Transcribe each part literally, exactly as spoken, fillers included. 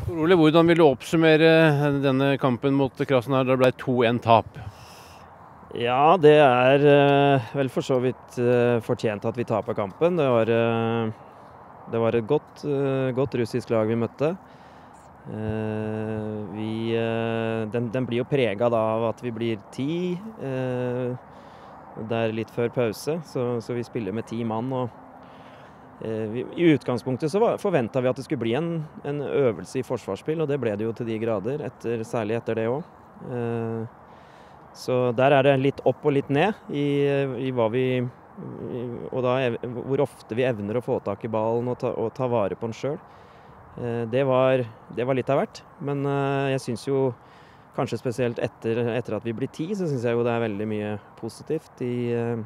Tor Ole, hvordan vil du oppsummere denne kampen mot Krasnodar? Det ble to en tap. Ja, det er uh, vel for så vidt uh, fortjent at vi taper kampen. Det var, uh, det var et godt, uh, godt russisk lag vi møtte. Uh, vi, uh, den, den blir jo preget av at vi blir ti. Uh, det er litt før pause, så, så vi spiller med ti mann. Og, uh, vi, I utgangspunktet så forventa vi at det skulle bli en, en øvelse i forsvarsspill, og det ble det jo til de grader, etter, særlig etter det òg. Uh, så der er det litt opp og litt ned i, i hva vi og da hvor ofte vi evner å få tak i ballen og ta, og ta vare på den sjøl. Det var, det var litt av hvert, men jeg syns jo kanskje spesielt etter, etter at vi blir ti, så syns jeg jo det er veldig mye positivt i,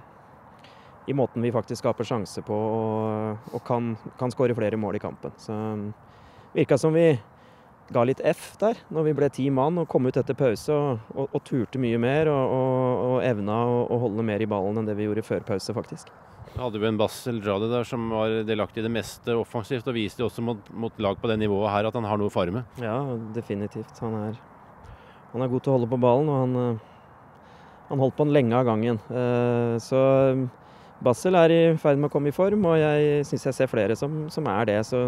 i måten vi faktisk skaper sjanse på og, og kan, kan skåre flere mål i kampen. Så virka som vi ga litt F der, når vi ble ti mann og kom ut etter pause og, og, og turte mye mer og, og, og evna å, å holde mer i ballen enn det vi gjorde før pause, faktisk. Da hadde vi en Bassel Rade der som var delaktig i det meste offensivt, og viste også mot, mot lag på det nivået her at han har noe å fare med. Ja, definitivt. Han er, han er god til å holde på ballen, og han, han holdt på den lenge av gangen. Så Bassel er i ferd med å komme i form, og jeg synes jeg ser flere som, som er det, så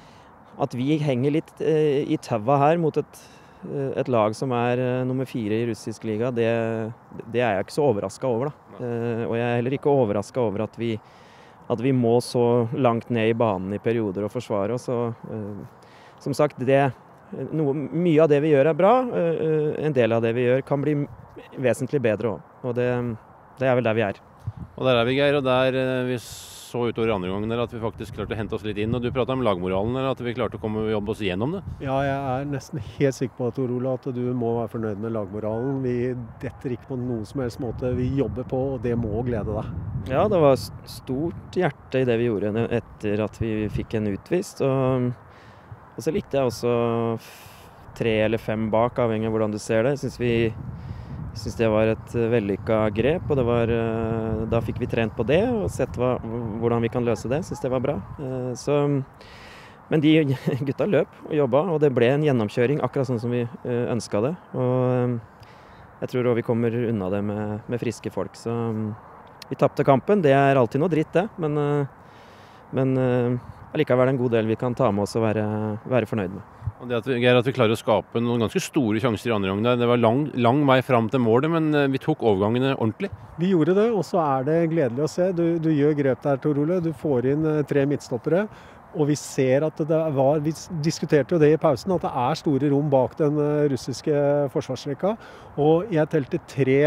at vi henger litt eh, i taua her mot et, et lag som er eh, nummer fire i russisk liga, det, det er jeg ikke så overrasket over. Da. Eh, og jeg er heller ikke overrasket over at vi, at vi må så langt ned i banen i perioder og forsvare oss. Og, eh, som sagt, det, noe, mye av det vi gjør er bra. Eh, en del av det vi gjør kan bli vesentlig bedre også. Og det, det er vel der vi er. Og der er vi, Geir, og der eh, vi så utover andre gangen der at vi faktisk klarte å hente oss litt inn, og du pratet om lagmoralen, eller at vi klarte å komme og jobbe oss gjennom det? Ja, jeg er nesten helt sikker på, Tor Ole, at du må være fornøyd med lagmoralen. Vi detter ikke på noen som helst måte. Vi jobber på, og det må glede deg. Ja, det var stort hjerte i det vi gjorde etter at vi fikk en utvist, og, og så likte jeg også tre eller fem bak, avhengig av hvordan du ser det. Jeg synes vi Jeg synes det var et vellykket grep, og det var, da fikk vi trent på det og sett hva, hvordan vi kan løse det. Jeg synes det var bra. Så, men de gutta løp og jobbet, og det ble en gjennomkjøring akkurat sånn som vi ønsket det. Og jeg tror også vi kommer unna det med, med friske folk. Så vi tappte kampen. Det er alltid noe dritt, det. Men, men allikevel er det en god del vi kan ta med oss og være, være fornøyd med. Og det at vi, Geir, at vi klarer å skape noen ganske store sjanser i andre omgang. Det var lang, lang vei fram til målet, men vi tok overgangene ordentlig. Vi gjorde det, og så er det gledelig å se. Du, du gjør grep der, Tor Ole. Du får inn tre midtstoppere, og vi ser at det var, vi diskuterte jo det i pausen, at det er store rom bak den russiske forsvarsrekka. Og jeg telte tre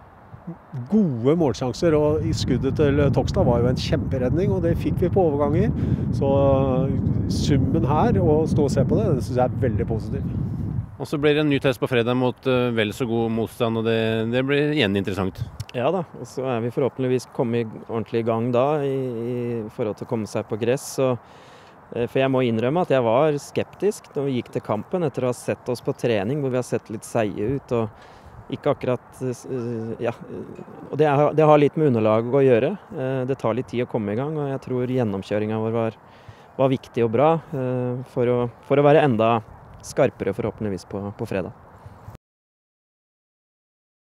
gode målsjanser, og i skuddet til Tokstad var jo en kjemperedning, og det fikk vi på overganger. Så summen her, og stå og se på det, det synes jeg er veldig positivt. Og så blir det en ny test på fredag mot uh, vel så god motstand, og det, det blir igjen interessant. Ja da, og så er vi forhåpentligvis kommet ordentlig i gang da, i, i forhold til å komme seg på gress. Så, uh, for jeg må innrømme at jeg var skeptisk når vi gikk til kampen, etter å ha sett oss på trening, hvor vi har sett litt seie ut, og ikke akkurat, ja, og det, er, det har litt med underlag å gjøre. Det tar litt tid å komme i gang, og jeg tror gjennomkjøringen vår var, var viktig og bra for å, for å være enda skarpere forhåpentligvis på, på fredag.